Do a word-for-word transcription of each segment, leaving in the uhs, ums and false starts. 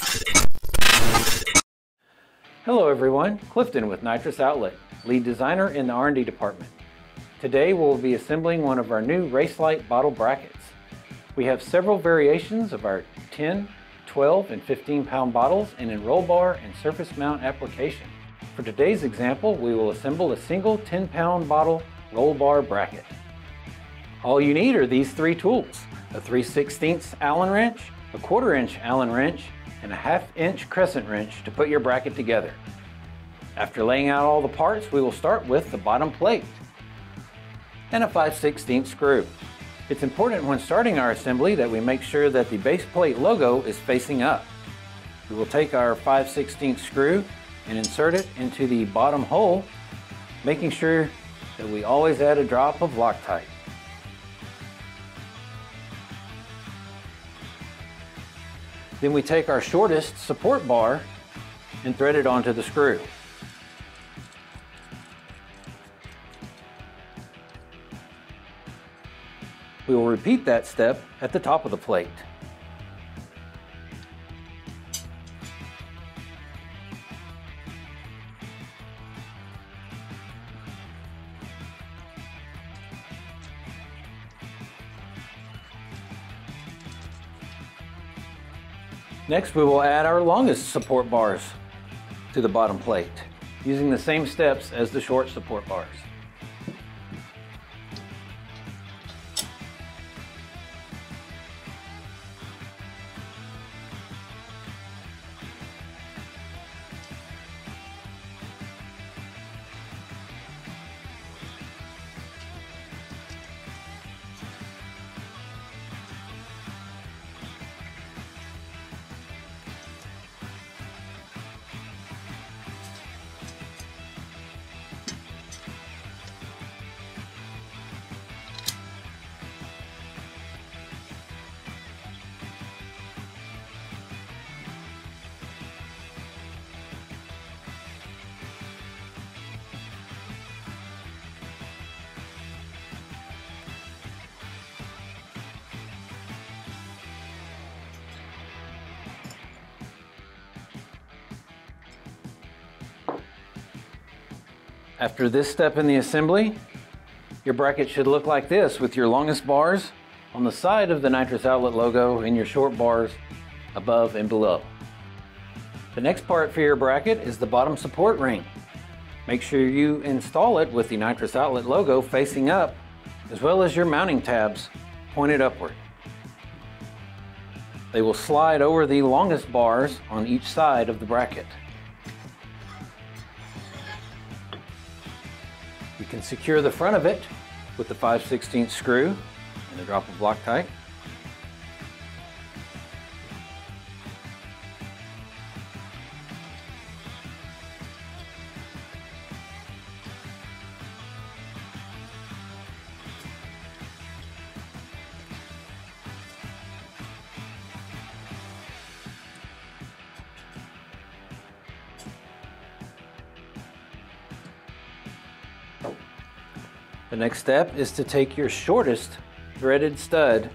Hello everyone, Clifton with Nitrous Outlet, lead designer in the R and D department. Today we'll be assembling one of our new Racelight bottle brackets. We have several variations of our ten, twelve, and fifteen pound bottles in a roll bar and surface mount application. For today's example, we will assemble a single ten pound bottle roll bar bracket. All you need are these three tools: a three sixteenths Allen wrench, a quarter inch Allen wrench, and a half inch crescent wrench to put your bracket together. After laying out all the parts, we will start with the bottom plate and a five sixteenths screw. It's important when starting our assembly that we make sure that the base plate logo is facing up. We will take our five sixteenths screw and insert it into the bottom hole, making sure that we always add a drop of Loctite. Then we take our shortest support bar and thread it onto the screw. We will repeat that step at the top of the plate. Next, we will add our longest support bars to the bottom plate, using the same steps as the short support bars. After this step in the assembly, your bracket should look like this, with your longest bars on the side of the Nitrous Outlet logo and your short bars above and below. The next part for your bracket is the bottom support ring. Make sure you install it with the Nitrous Outlet logo facing up, as well as your mounting tabs pointed upward. They will slide over the longest bars on each side of the bracket. You can secure the front of it with the five sixteenths screw and a drop of Loctite. The next step is to take your shortest threaded stud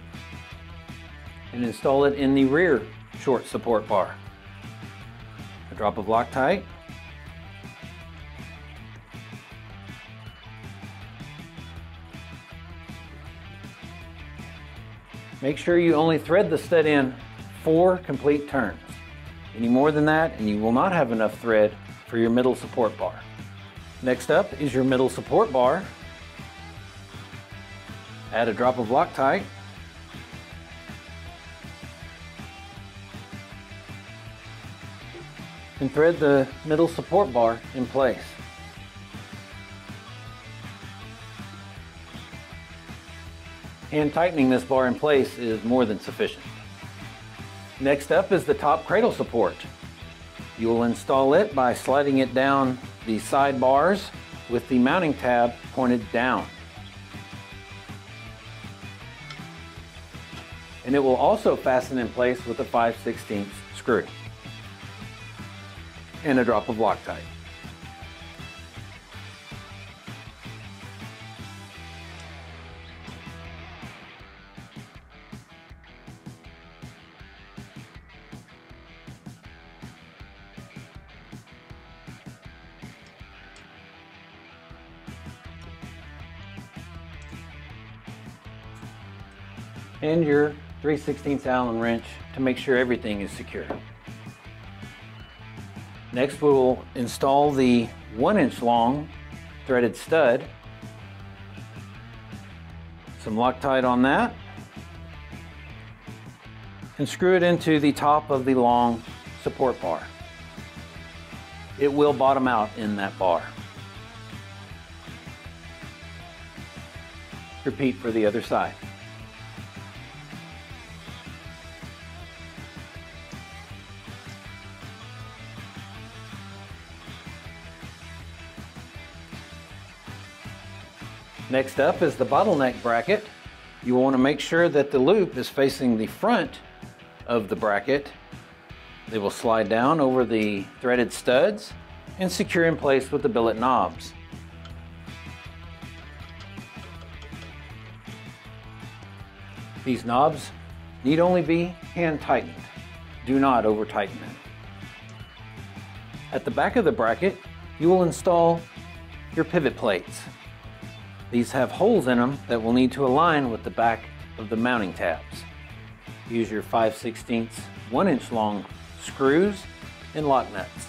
and install it in the rear short support bar. A drop of Loctite. Make sure you only thread the stud in four complete turns. Any more than that and you will not have enough thread for your middle support bar. Next up is your middle support bar. Add a drop of Loctite. And thread the middle support bar in place. Hand tightening this bar in place is more than sufficient. Next up is the top cradle support. You will install it by sliding it down the side bars with the mounting tab pointed down. And it will also fasten in place with a five sixteenths screw and a drop of Loctite. and your three sixteenths Allen wrench to make sure everything is secure. Next, we will install the one inch long threaded stud. Some Loctite on that, and screw it into the top of the long support bar. It will bottom out in that bar. Repeat for the other side. Next up is the bottleneck bracket. You want to make sure that the loop is facing the front of the bracket. They will slide down over the threaded studs and secure in place with the billet knobs. These knobs need only be hand tightened. Do not over tighten them. At the back of the bracket, you will install your pivot plates. These have holes in them that will need to align with the back of the mounting tabs. Use your five sixteenths one inch long screws and lock nuts.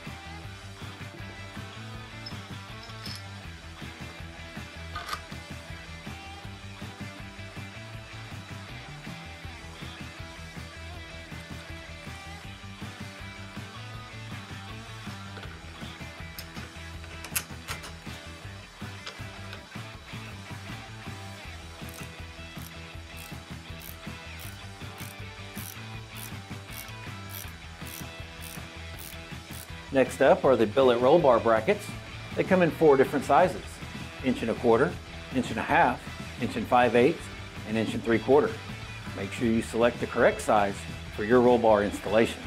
Next up are the billet roll bar brackets. They come in four different sizes: inch and a quarter, inch and a half, inch and five eighths, and inch and three quarter. Make sure you select the correct size for your roll bar installation.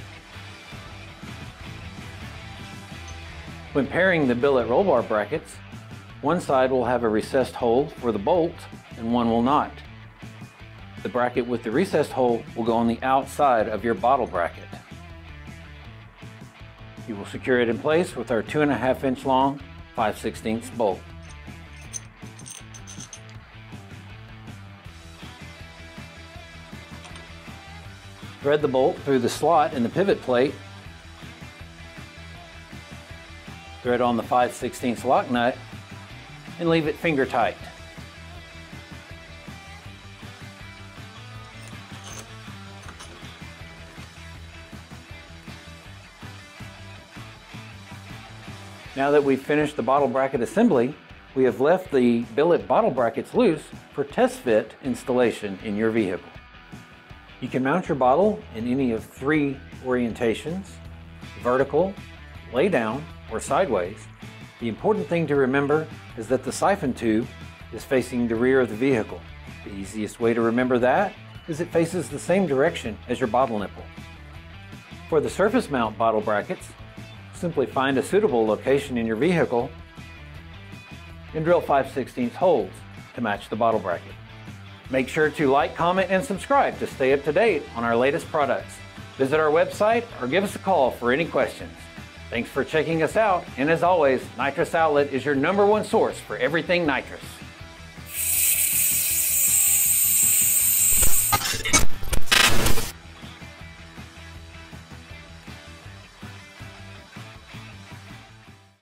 When pairing the billet roll bar brackets, one side will have a recessed hole for the bolt and one will not. The bracket with the recessed hole will go on the outside of your bottle bracket. You will secure it in place with our two and a half inch long five sixteenths bolt. Thread the bolt through the slot in the pivot plate. Thread on the five sixteenths lock nut and leave it finger tight. Now that we've finished the bottle bracket assembly, we have left the billet bottle brackets loose for test fit installation in your vehicle. You can mount your bottle in any of three orientations: vertical, lay down, or sideways. The important thing to remember is that the siphon tube is facing the rear of the vehicle. The easiest way to remember that is it faces the same direction as your bottle nipple. For the surface mount bottle brackets, simply find a suitable location in your vehicle and drill five sixteenths holes to match the bottle bracket. Make sure to like, comment, and subscribe to stay up to date on our latest products. Visit our website or give us a call for any questions. Thanks for checking us out, and as always, Nitrous Outlet is your number one source for everything nitrous.